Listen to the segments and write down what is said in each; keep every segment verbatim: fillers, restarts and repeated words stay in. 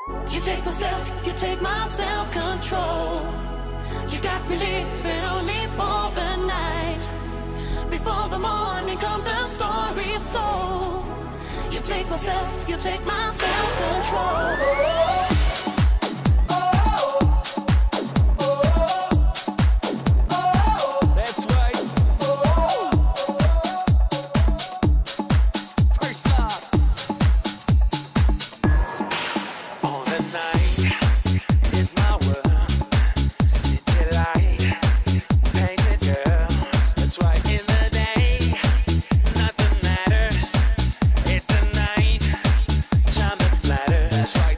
You take myself, you take my self-control. You got me living only for the night. Before the morning comes the story so. You take myself, you take my self-control. That's right.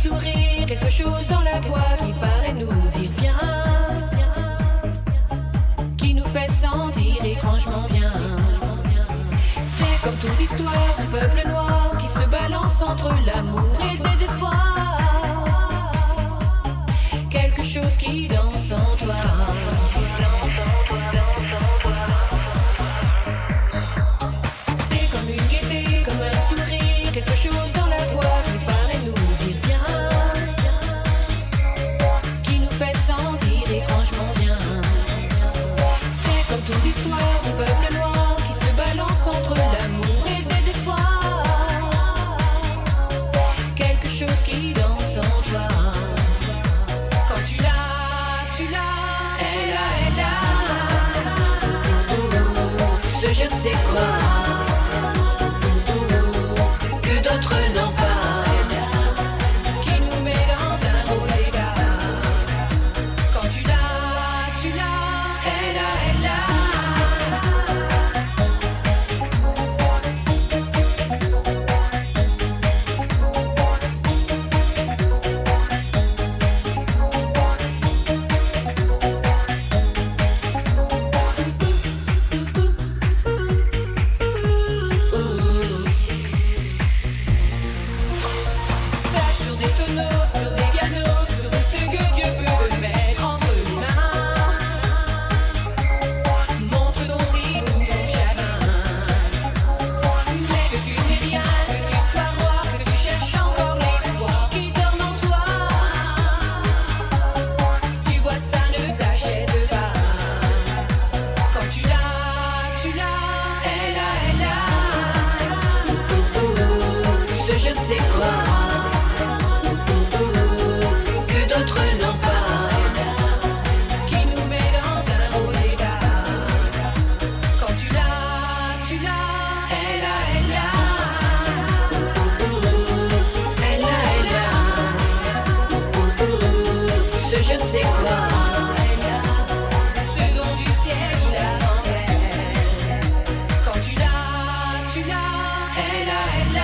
sourire, quelque chose dans la voix qui paraît nous dire viens, qui nous fait sentir étrangement bien. C'est comme toute histoire du peuple noir qui se balance entre l'amour et le désespoir. Quelque chose qui danse en toi. C'est comme une gaieté, comme un sourire, quelque chose dans la voix qui paraît nous dire viens, qui nous fait sentir étrangement bien. C'est comme toute l'histoire du peuple noir qui se balance entre l'amour et le désespoir. Quelque chose qui danse en toi. Quand tu l'as, tu l'as, elle a, elle a ce je ne sais quoi que d'autres n'ont pas, qui nous met dans un drôle d'état. Quand tu l'as, tu l'as, elle a, elle a sur des tonneaux, sur des pianos, sur tout ce que Dieu peut mettre entre les mains. Montre ton rythme ou ton chagrin. Mais que tu n'es rien, que tu sois roi, que tu cherches encore les pouvoirs qui dorment en toi. Tu vois, ça ne s'achète pas. Quand tu l'as, tu l'as, elle a, elle a ce je ne sais quoi que d'autres n'ont pas, qui nous met dans un drôle d'état. Quand tu l'as, tu l'as, elle a, elle a elle a, elle a ce je ne sais quoi, ce don du ciel il a en elle. Quand tu l'as, tu l'as, elle a, elle a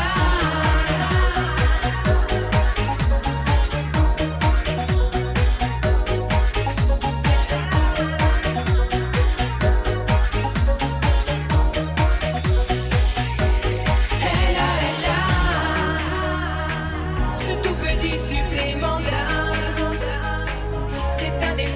Elle a, elle a ce tout petit supplément d'âme. C'est un des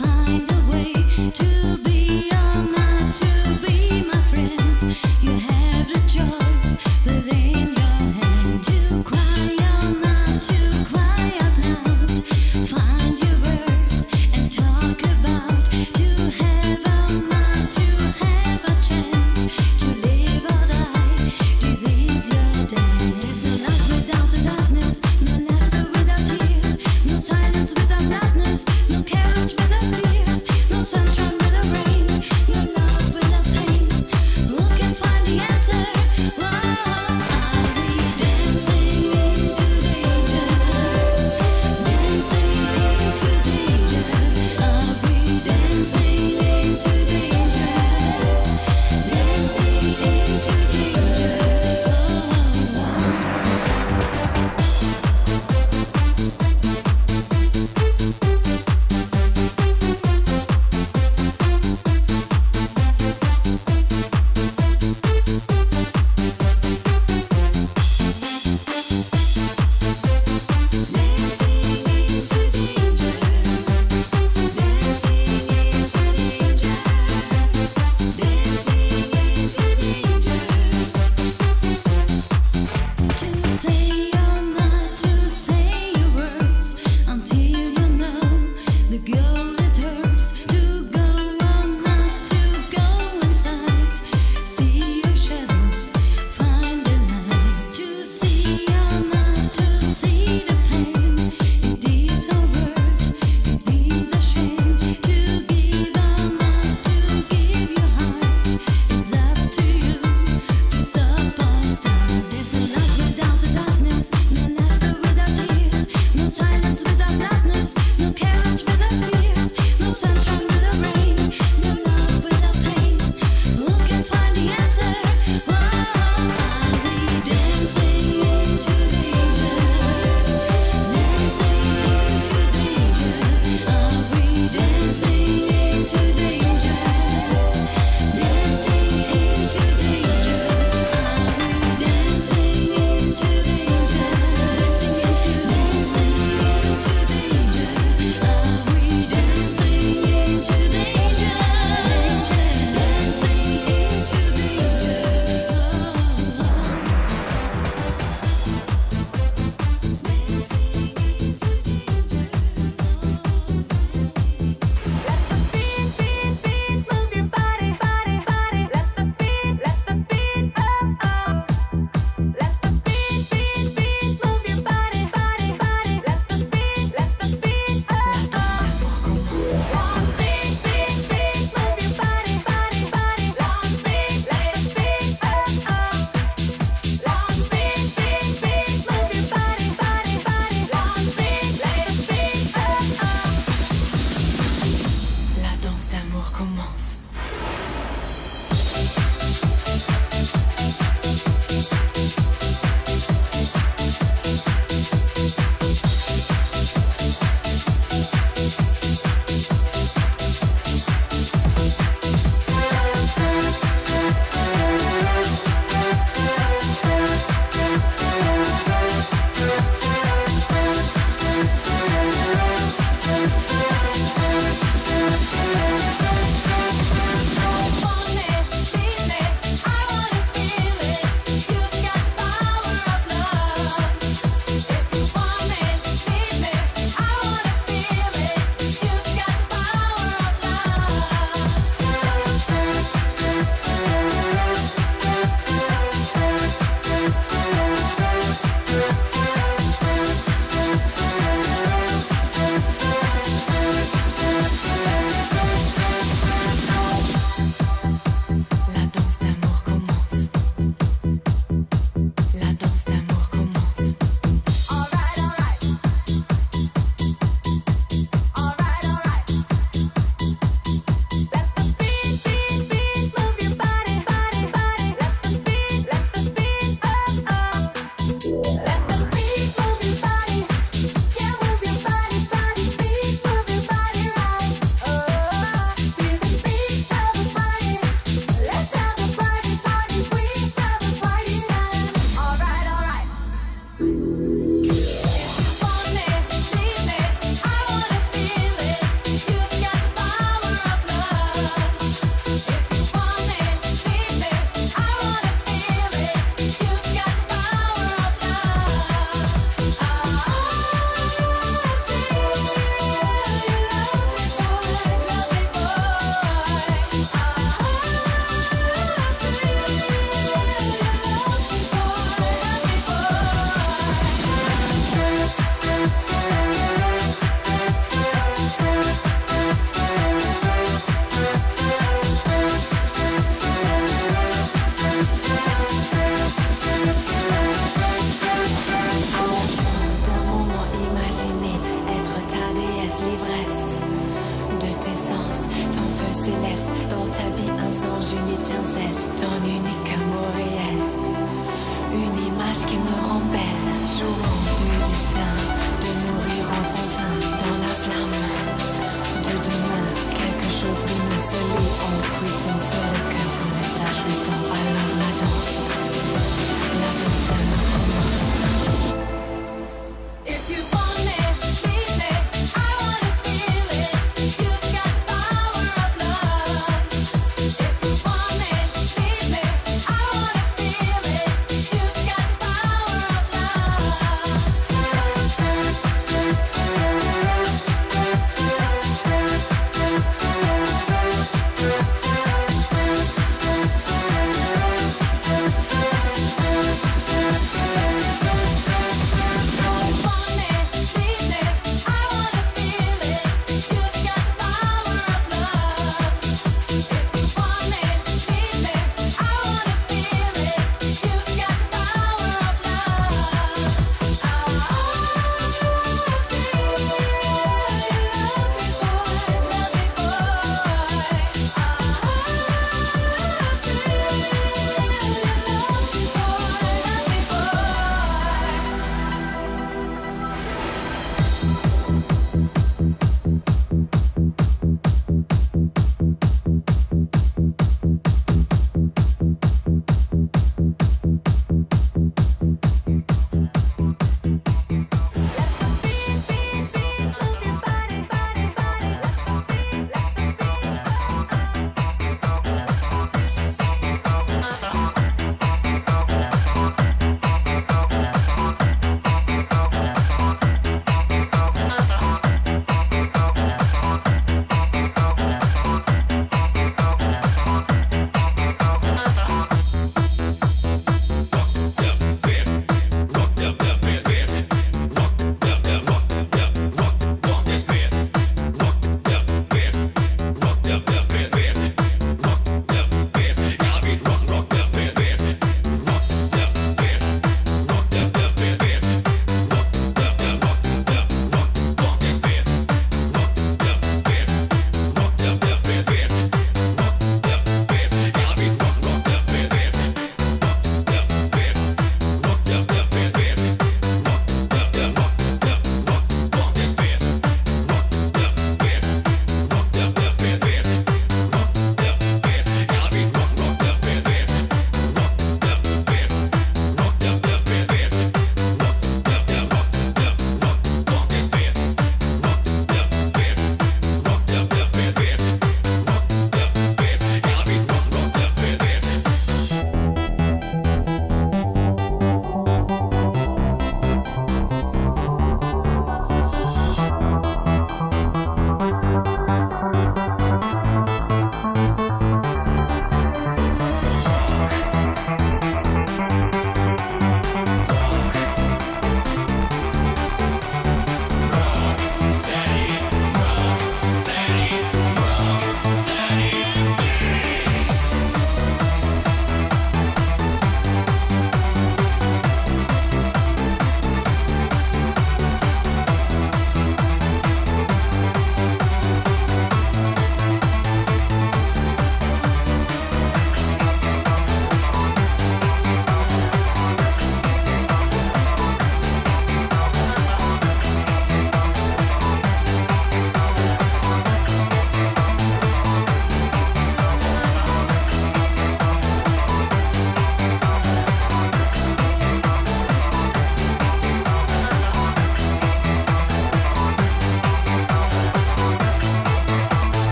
Silence without darkness, no carriage without fears, no sunshine without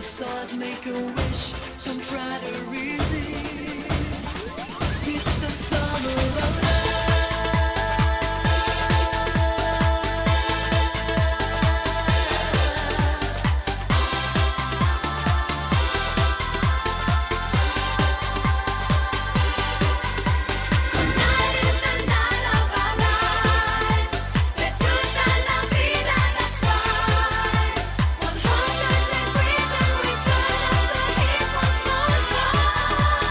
the stars, make a wish, don't try to resist. It's the summer of love. One hundred degrees and we turn up the heat one more time.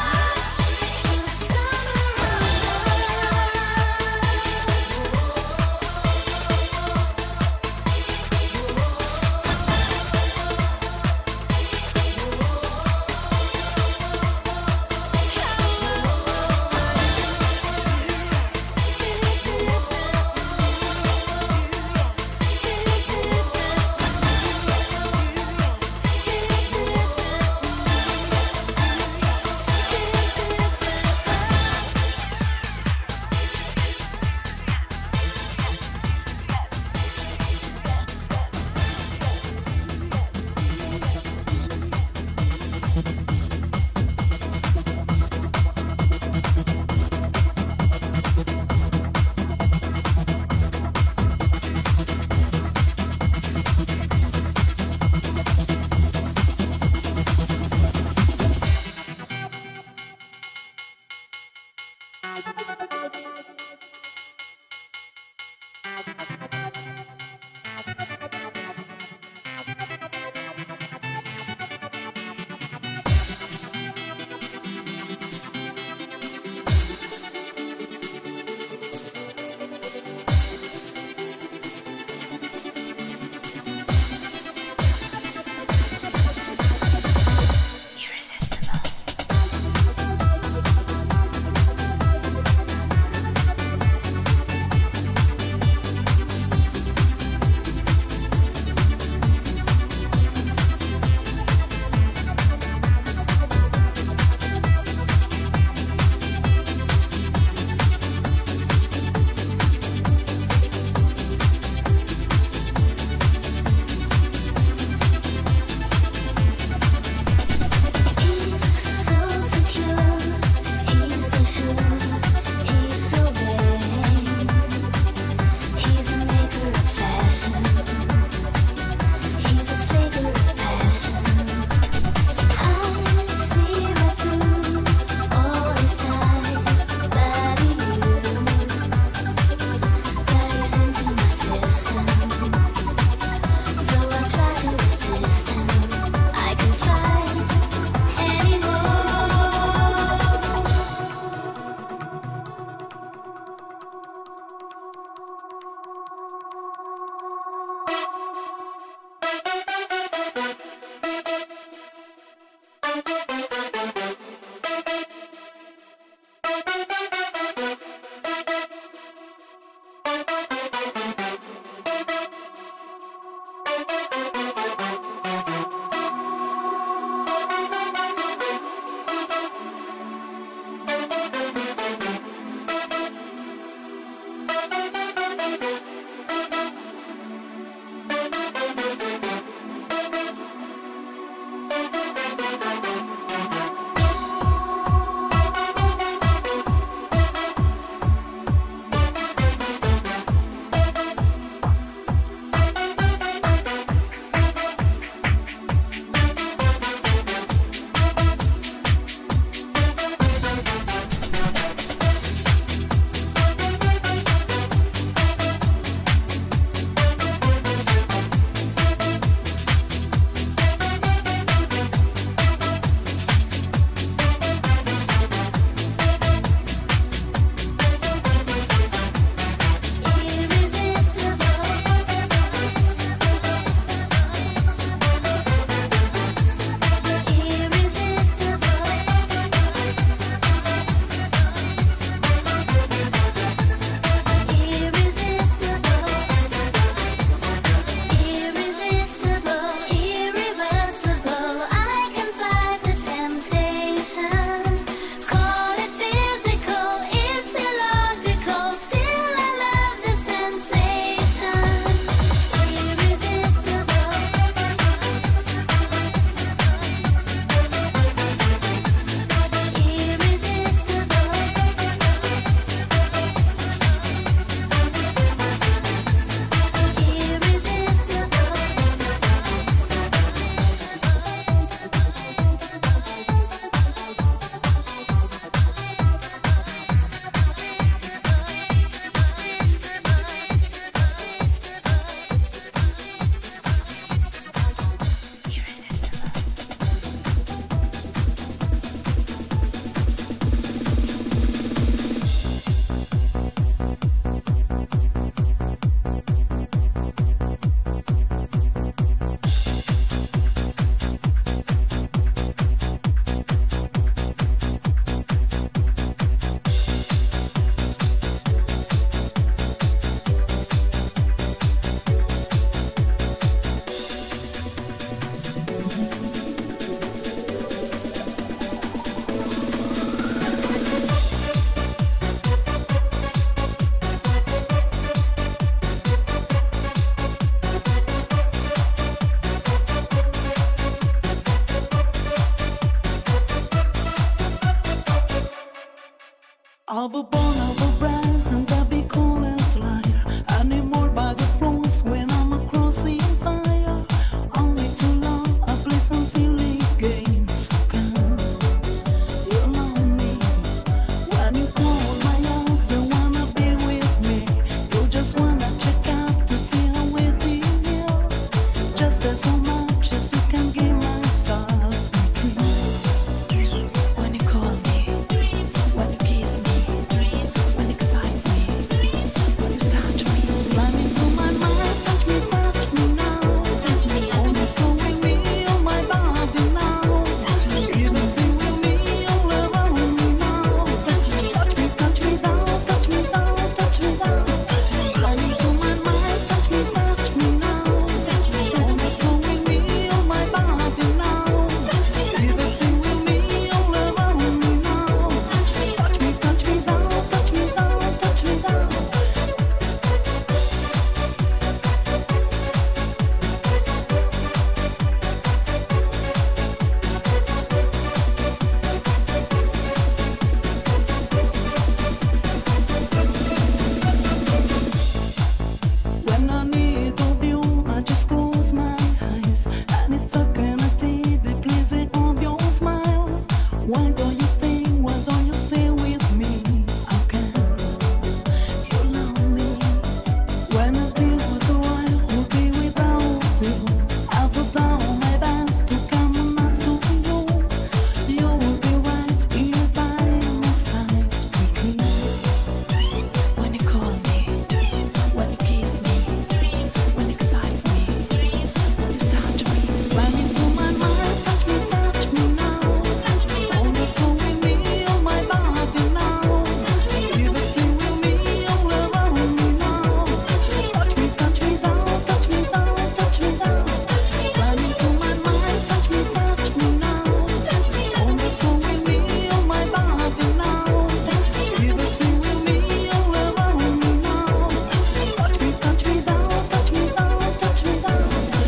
Of a bone of a brand, and I be cool and flyer. I need more by the floors when I'm across the fire. Only too long, I play some silly games. So can you love me? When you call my house, you wanna be with me. You just wanna check out to see how easy you are. Just as so much as you can give myself a dream. When you call me, when you kiss me, when you excite me, when you touch me, climb into my mind, touch me, touch me now, touch me, overflowing me on my body now, touch me, even sing with me all around me now, touch me, touch me, touch me down, touch me down, touch me down, climb into my mind, touch me, touch me now, touch me, overflowing me on my body now, touch me, even sing with me all around me now, touch me, touch me, touch me down, touch me down, touch me down. When I need of you, I just close my eyes, and it's eternity, the pleasure of your smile. Why don't you stay? Why don't you stay with me? How can you love me? When I deal with the world, will be without you. I put down my best to come and ask to you. You will be right here by my side. When you call me, when you kiss me, when you excite me, when you touch me, climb into my mind, touch me, touch me now, touch me, overflowing me on my body now, touch me, even sing with me all around me now, touch me, touch me, touch me down, touch me down, touch me down, climb into my mind, touch me, touch me now, touch me, overflowing me on my body now, touch me, even sing with me all around me now, touch me, touch me, touch me down, touch me down, touch me down.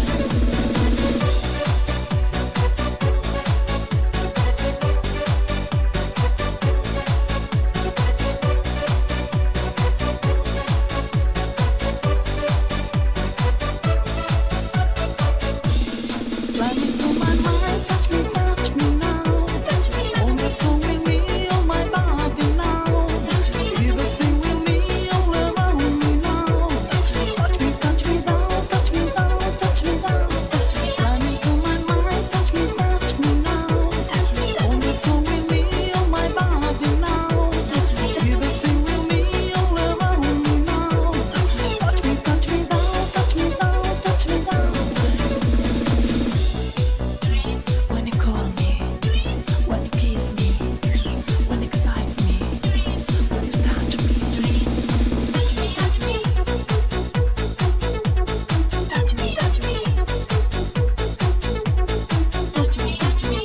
Climb into my mind, touch me, touch me now, touch me, overflowing me on my body now, touch me, even sing with me all around me now, touch me, touch me, touch me down, touch me down, touch me down, climb into my mind, touch me, touch me now, touch me, overflowing me on my body now, touch me, even sing with me all around me now, touch me, touch me, touch me down, touch me down, touch me down. When you call me, when you kiss me, when you excite me, when you touch me, touch me, touch me, touch me, touch me, touch me, touch me, touch me, touch me, touch me,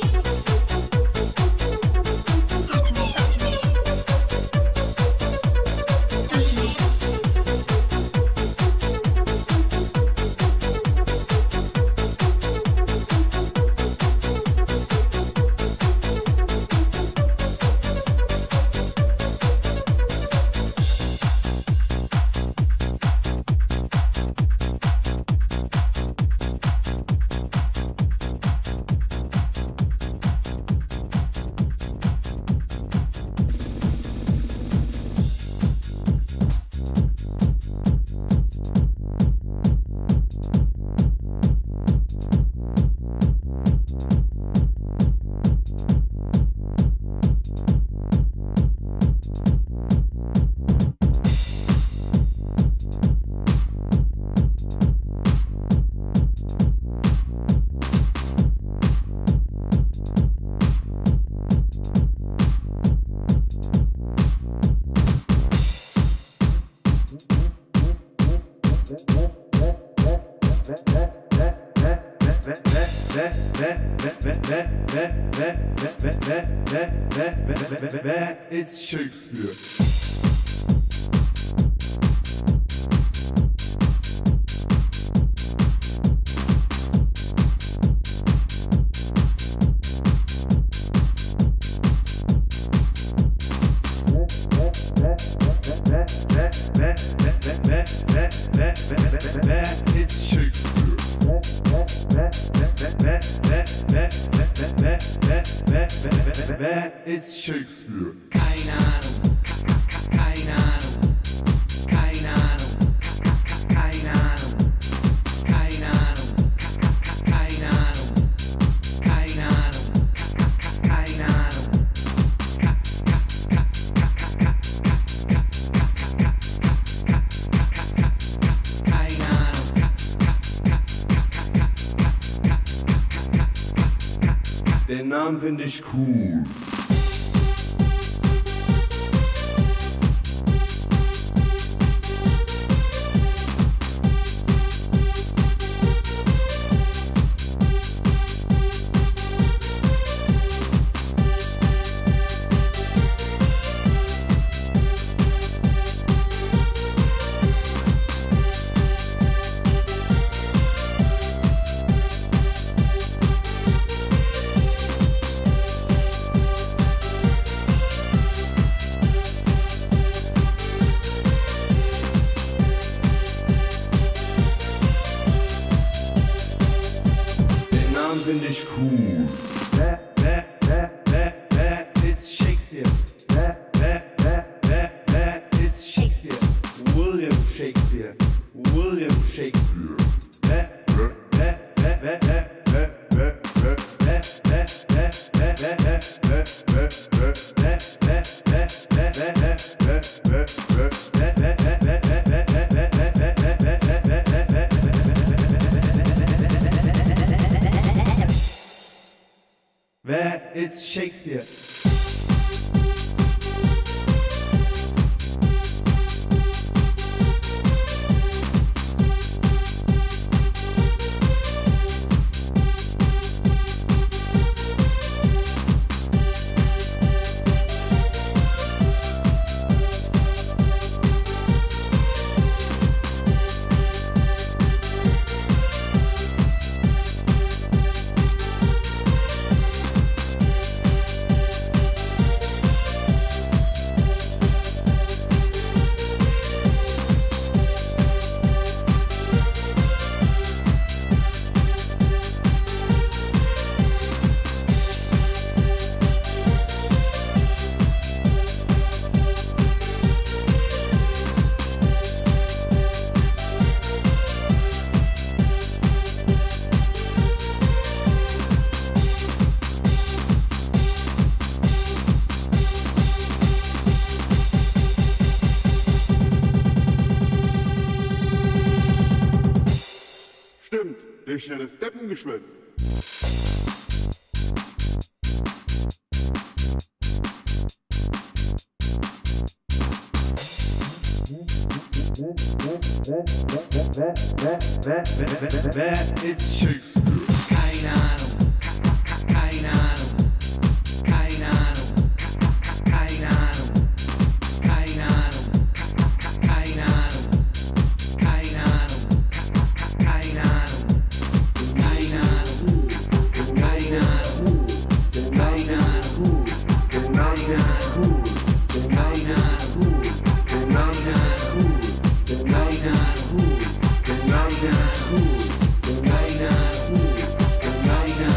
That is Shakespeare. Wer, wer, wer, wer, wer, wer, wer, wer, wer ist Shakespeare? Keine Ahnung, keine Ahnung, keine Ahnung, keine Ahnung, keine Ahnung, keine Ahnung, keine Ahnung, keine Ahnung. Den Namen finde ich cool. Finde ich cool. Wer, wer, wer, wer, wer ist Shakespeare? Wer, wer, wer, wer, wer ist Shakespeare? William Shakespeare. William Shakespeare. Wer, wer, wer, wer, wer, wer, wer, wer, wer, wer, wer, wer, wer, wer, wer, wer, wer ist Shakespeare? Stimmt, der schnelles Deppengeschwätz. Wer ist Shakespeare? Keine Ahnung, keine Ahnung, keine Ahnung, keine Ahnung, keine Ahnung, keine Ahnung, keine Ahnung, keine Ahnung, keine Ahnung, keine Ahnung, keine Ahnung, keine Ahnung, keine Ahnung, keine Ahnung. Keine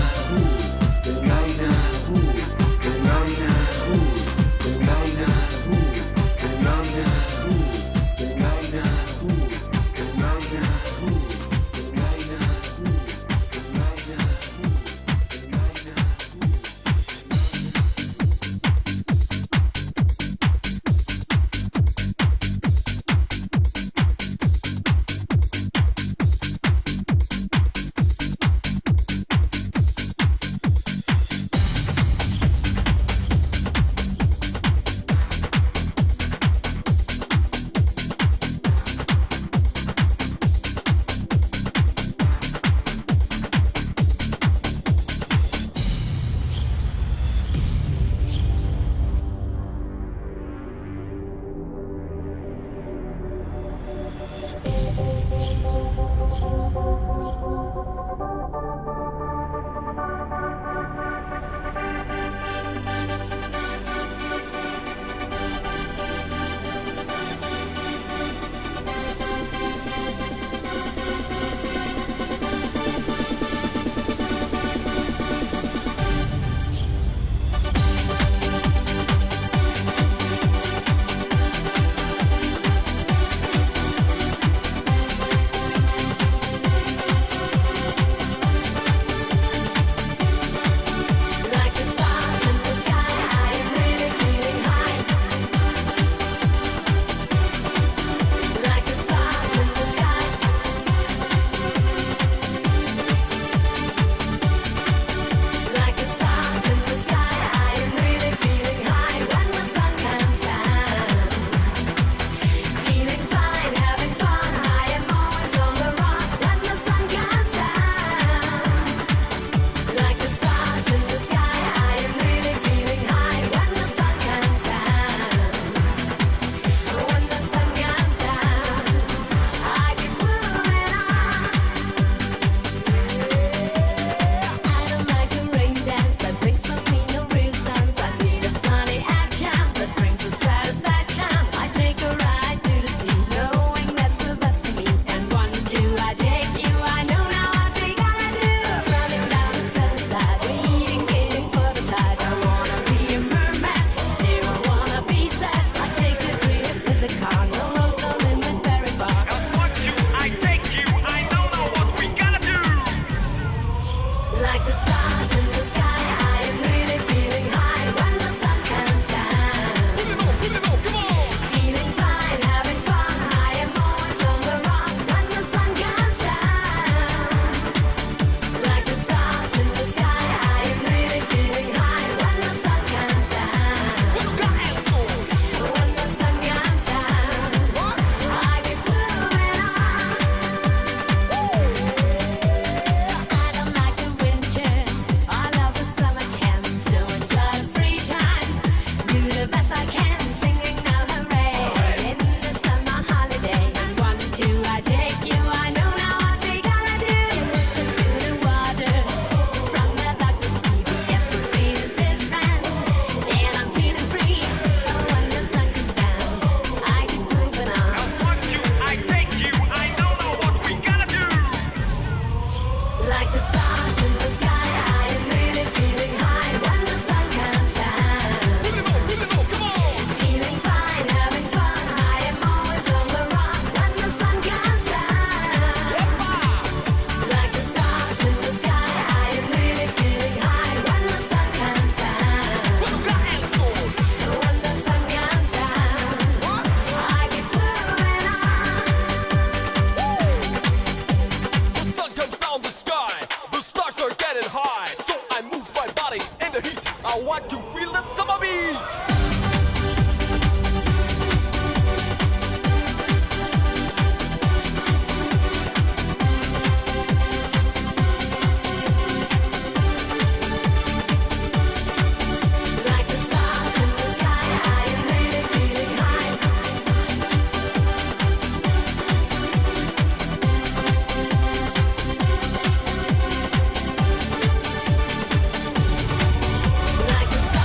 Like the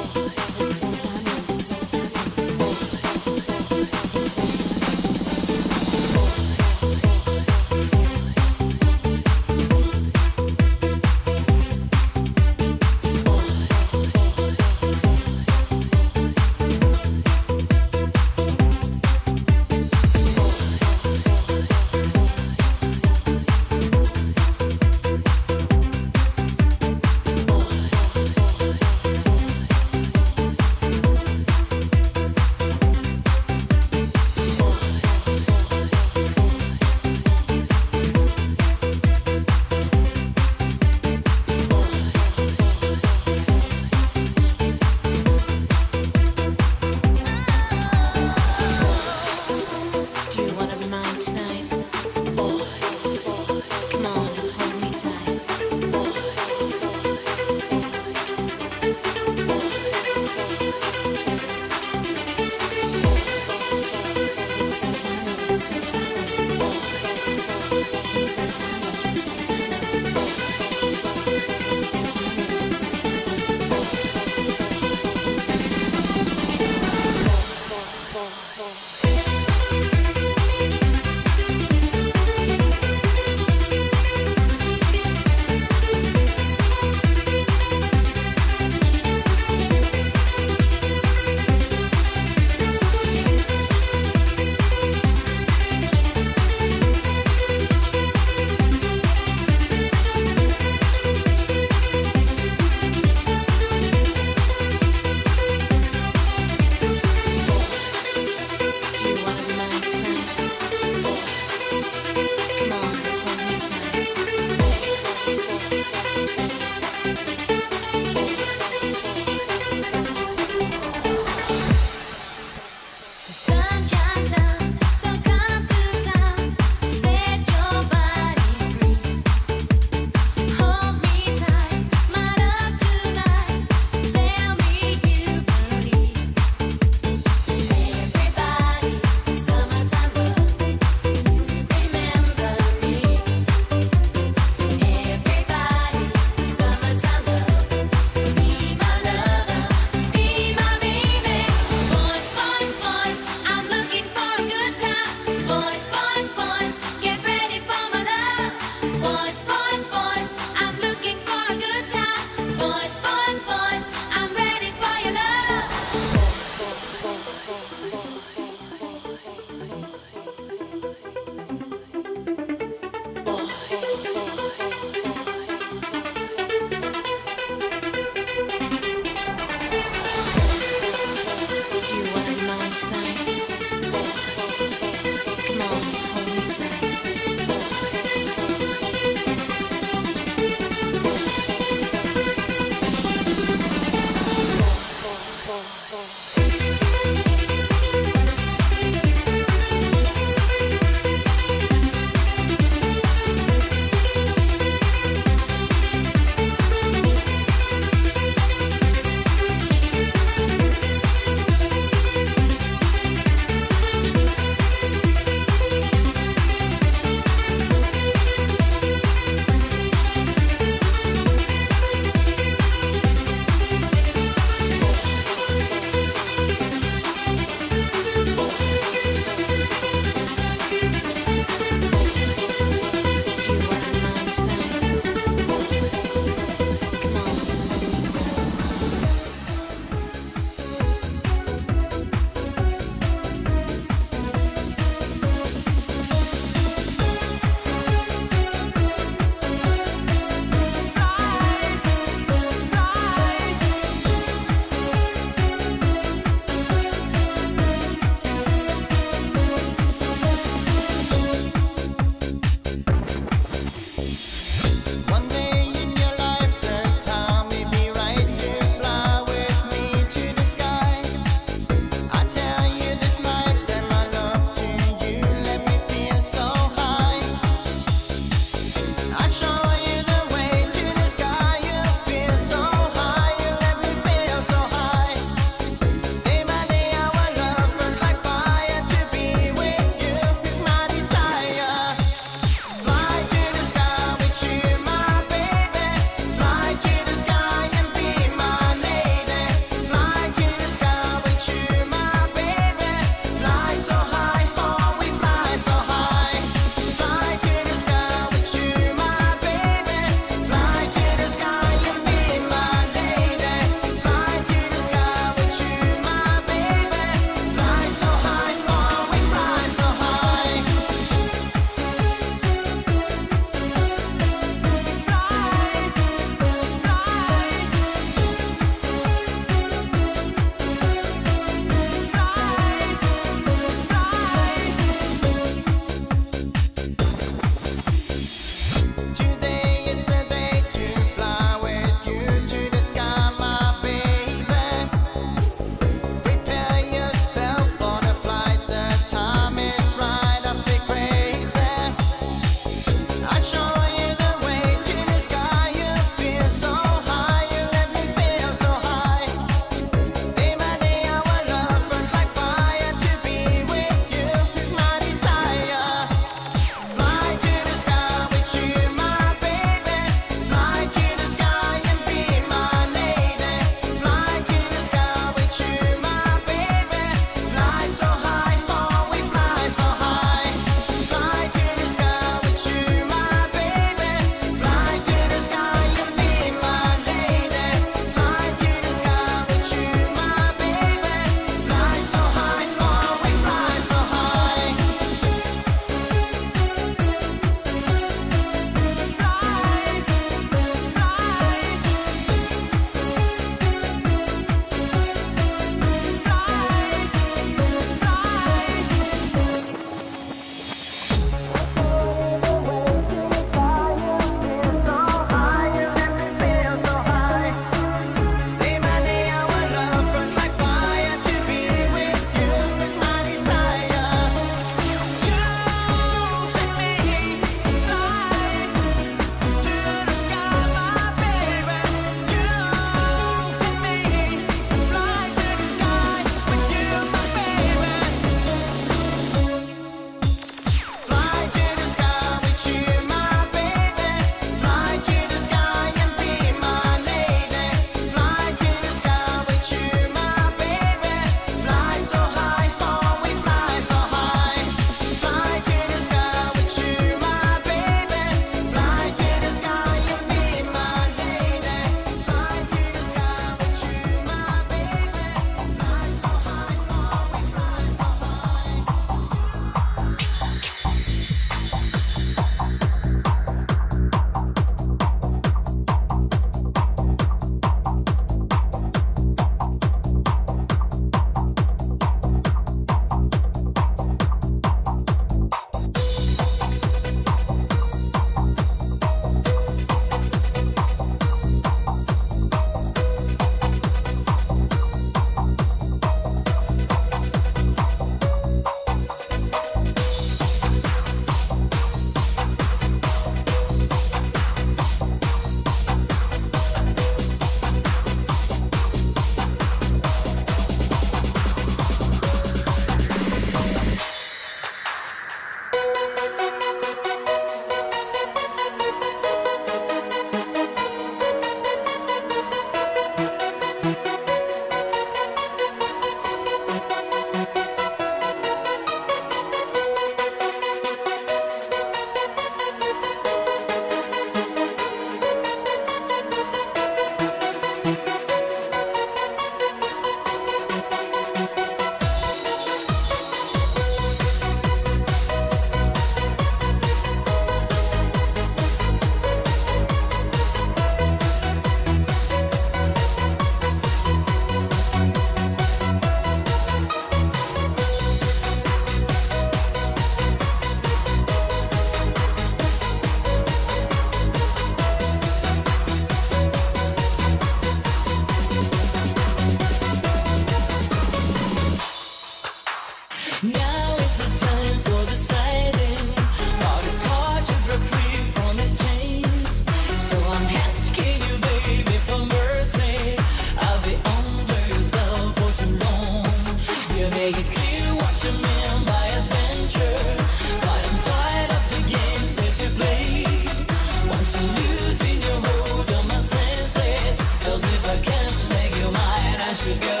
should go.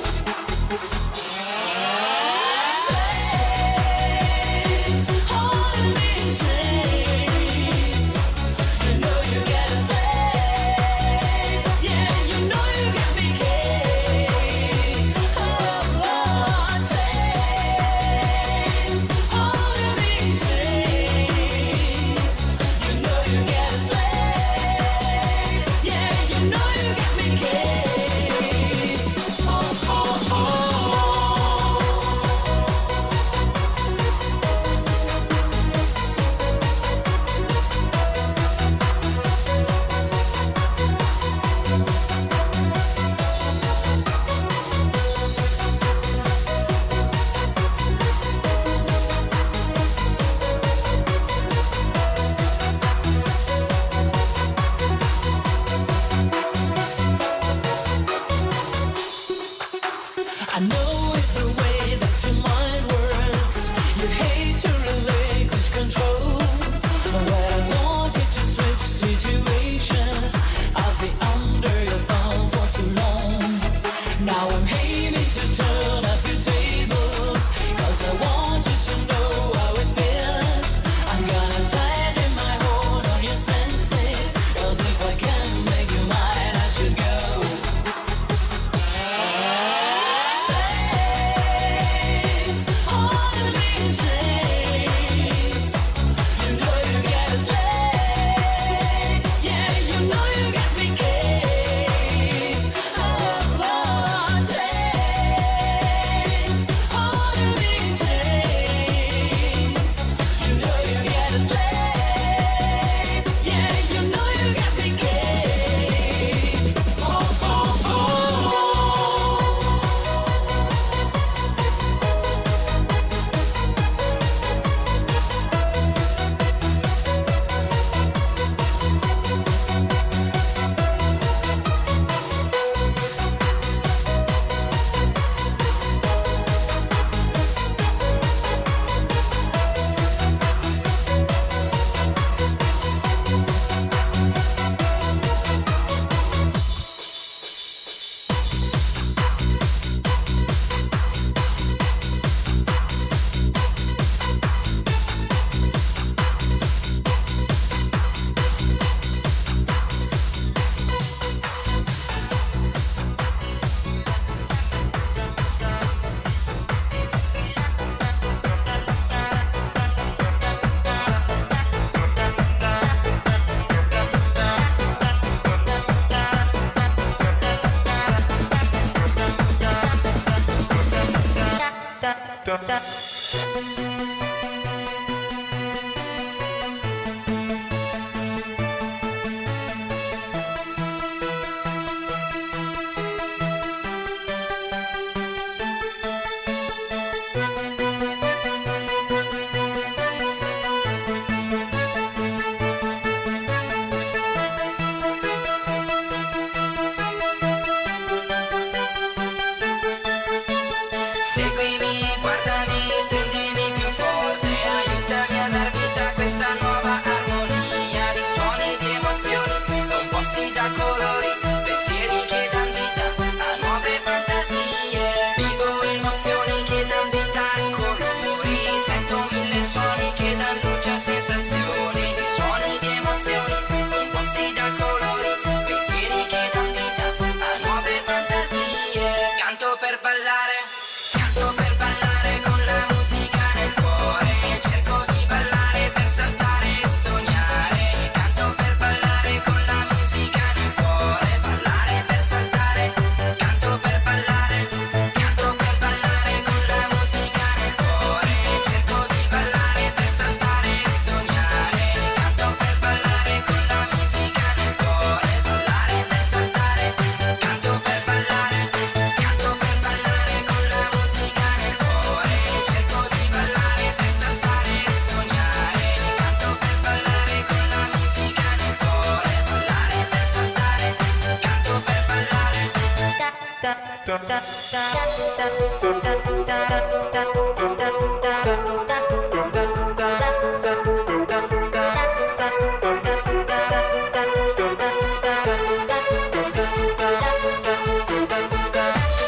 I know it's the way that your mind works. You hate to relinquish control, but I want you to switch situations. I'll be under your thumb for too long. Now I'm aiming to turn up your tables, cause I want you to know how it feels. I'm gonna tighten my hold on your senses, cause if I can make you mine, I should go. Seguimi, guardami, stringimi più forte, aiutami a dar vita a questa nuova armonia di suoni, di emozioni, composti da colori, pensieri che dan vita a nuove fantasie. Vivo emozioni che dan vita a colori, sento mille suoni che dan luce a sensazioni, di suoni, di emozioni, composti da colori, pensieri che dan vita a nuove fantasie. Canto per ballare. Canto per ballare con la musica nel cuore, cerco di ballare per saltare e sognare. Canto per ballare con la musica nel cuore, ballare per saltare. Canto per ballare, canto per ballare con la musica nel cuore, cerco di ballare per saltare e sognare. Canto per ballare con la musica nel cuore, ballare per saltare. Canto per ballare, canto per ballare con la musica nel cuore, cerco di ballare per saltare e sognare. Canto per ballare con la musica nel cuore, ballare per saltare. Canto per ballare. Ta ta ta ta ta ta.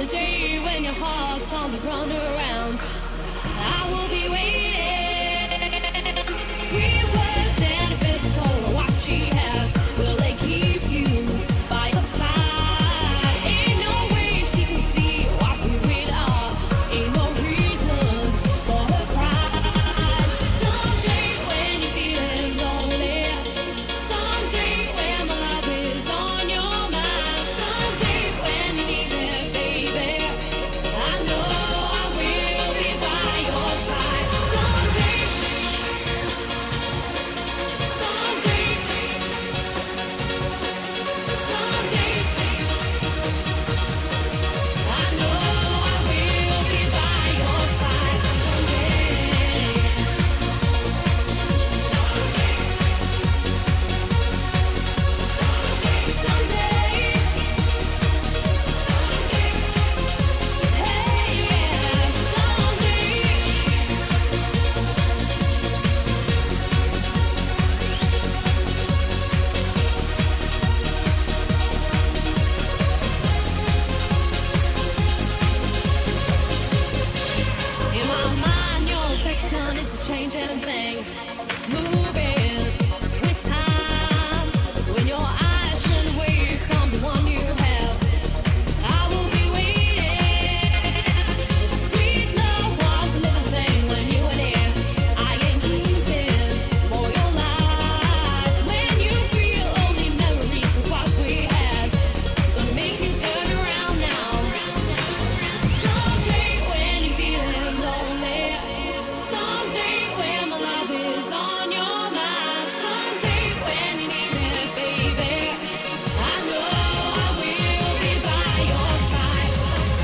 the day when your heart's on the run around, I will be waiting. Sweet words and a bit of soul, what she has, will they keep you by your side? Ain't no way she can see what we really are. Ain't no reason for her pride. Someday when you're feeling lonely, someday when my love is on your mind, someday when you need me, baby, I know I will be by your side. Someday, someday, someday, I know I will be by your side. Someday, hey yeah, someday. In my mind, your affection is to change anything. Moving with time. When your eyes turn away from the one you have, I will be waiting. Sweet love was a little thing when you were there. I am losing for your lies. When you feel only memories of what we had, gonna make you turn around now. Someday when you're feeling lonely, someday when my love is on your mind, someday when you need me, baby, I know I will be by your side.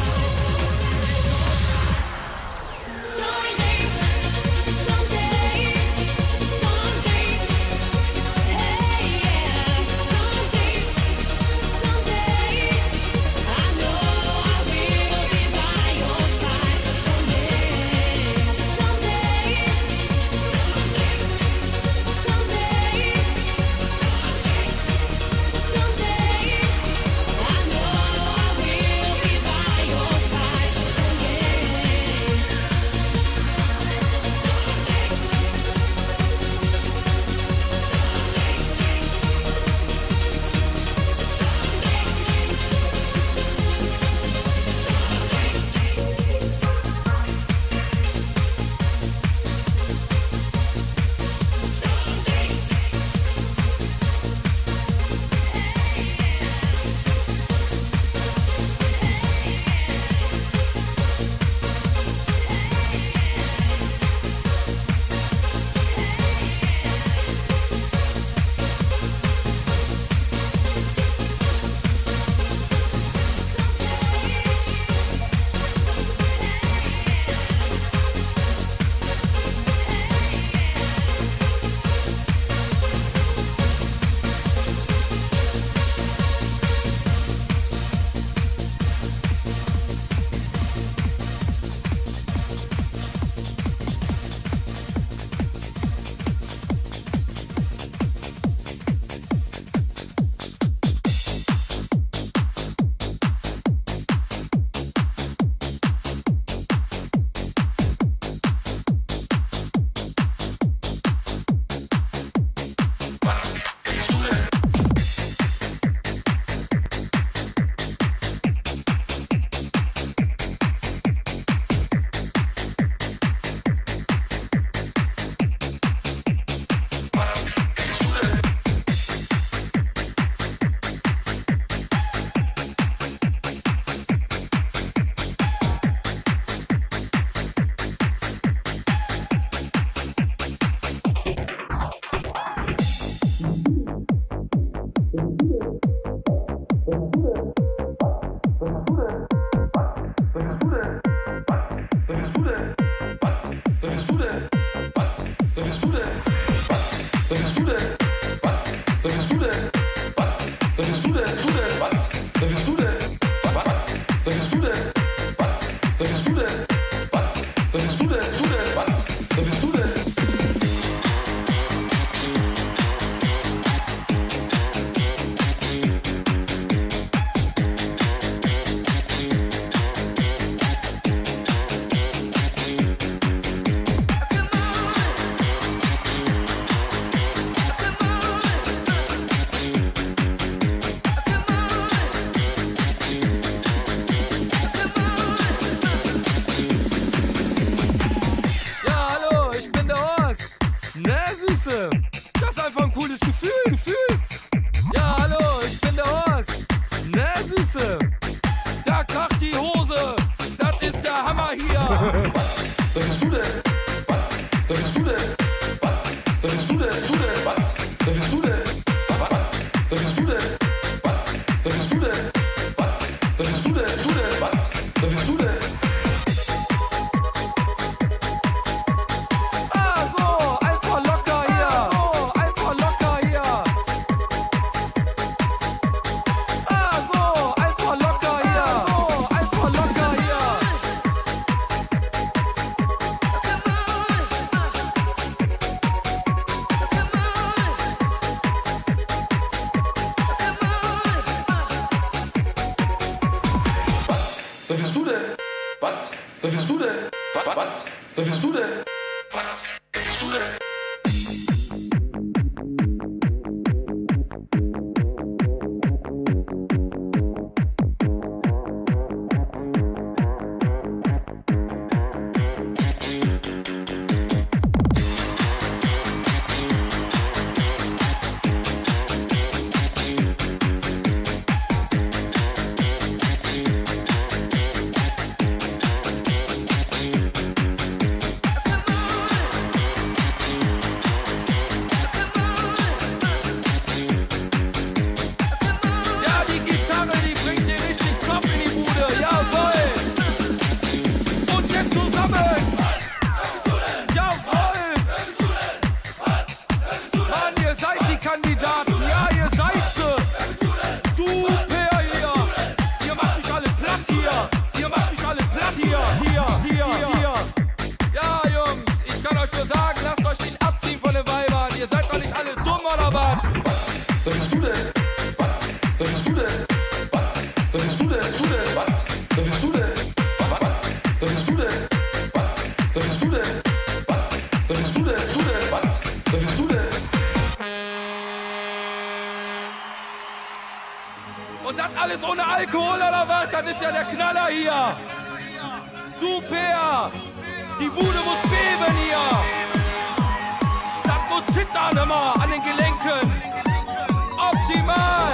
Someday, someday, someday, hey yeah, someday, someday, I know I will be by your side. Someday, someday, someday, someday, I know I will be by your side. Süße. Das ist einfach ein cooles Gefühl, Gefühl. Ja, hallo, ich bin der Horst. Ne, Süße? Da kracht die Hose. Das ist der Hammer hier. Was bist du denn? Was? Was bist du denn? Was? Was bist du denn? Du denn? Was? Was bist du denn? Was? Was bist du denn? Was? Was bist du denn? Was? Was bist du denn? Du denn? Was? Was bist du denn? Ah, so, einfach locker hier. So, einfach locker hier. Ah, so, einfach locker hier. So, einfach locker hier. Was bist du denn? Was? Was bist du denn? Was? Was? Was bist du denn? Was? Was bist du denn? Ja, die Gitarre, die bringt dir richtig Kopf in die Bude. Jawohl. Und jetzt zusammen. Jawohl. Mann, ihr seid die Kandidaten. Ja, ihr seid sie. Super hier. Ihr macht mich alle platt hier. Ihr macht mich alle platt hier. Hier, hier, hier. Ja, Jungs, ich kann euch nur sagen, lasst euch nicht abziehen von den Weibern. Ihr seid doch nicht alle dumm oder was? Was bist du denn? Was? Was bist du denn? Was? Was bist du denn? Du denn? Was? Was bist du denn? Was? Was bist du denn? Was? Was bist du denn? Was? Was bist du denn? Du denn? Was? Was bist du denn? Und das alles ohne Alkohol oder was? Das ist ja der Knaller hier. Super. Die Bude muss beben hier. Das muss zittern immer an den Gelenken. Optimal.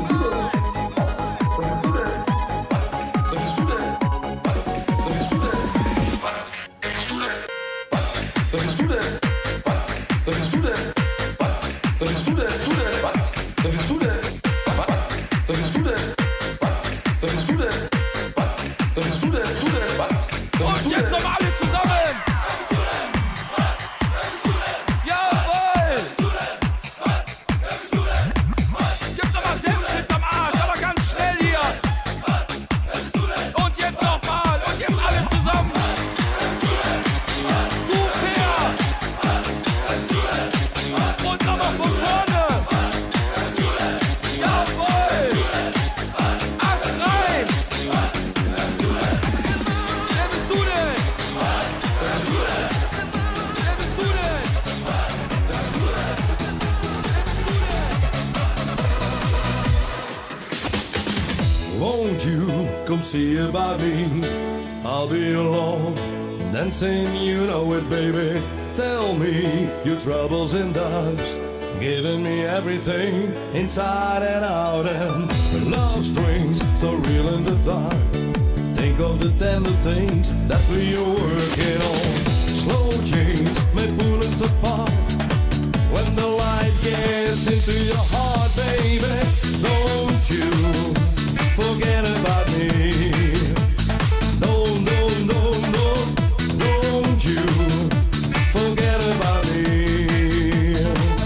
Und jetzt noch alle zusammen. Jawohl. Gib doch mal Senf hinterm Arsch, aber ganz schnell hier. Und jetzt noch mal. Und jetzt alle zusammen. Super. Und nochmal von vorne. Jawohl. Ast rein. Wer bist du denn? Wer bist du denn? Won't you come see about me? I'll be alone, dancing, you know it, baby. Tell me your troubles and doubts, giving me everything inside and out, and love strings so real in the dark. Think of the tender things that we are working on. Slow chains may pull us apart. When the light gets into your heart, baby, don't you forget about me. Don't, don't, don't, don't, don't you forget about me.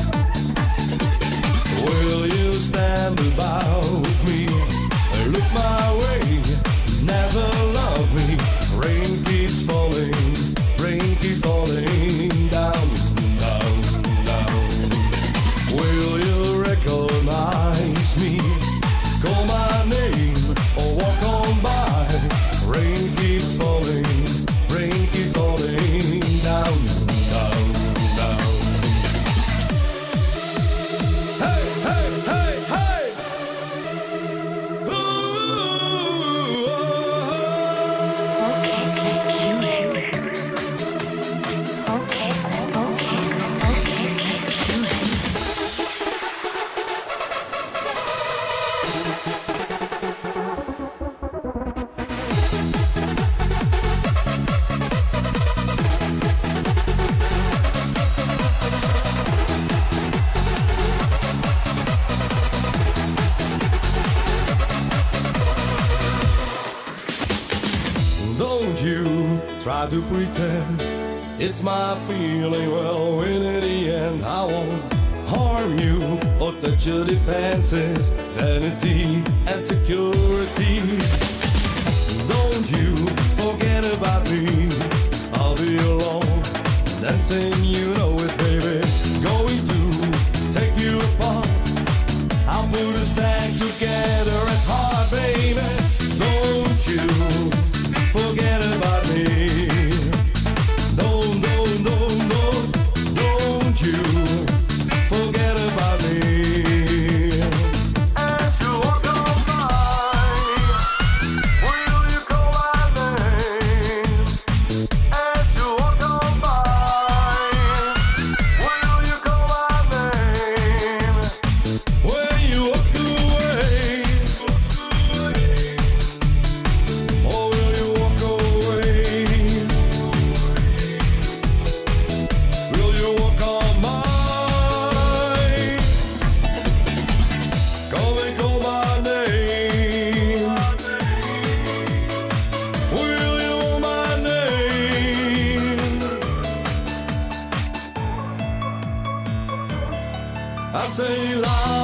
Will you stand about me? Look my way, never love me. Rain keeps falling, rain keeps falling down, down, down. Will you recognize try to pretend it's my feeling. Well, in the end, I won't harm you or touch your defenses, vanity and security. Don't you forget about me. I'll be alone, dancing, you know it, baby. Going to take you apart. I'll put us back together at heart, baby. Don't you forget about me. Don't, don't, don't, don't, don't you forget about me. As you walk on by, will you call my name? As you walk on by, will you call my name? When you walk away, or will you walk away? Will you walk on by? Come and call my name. Will you call my name? I say la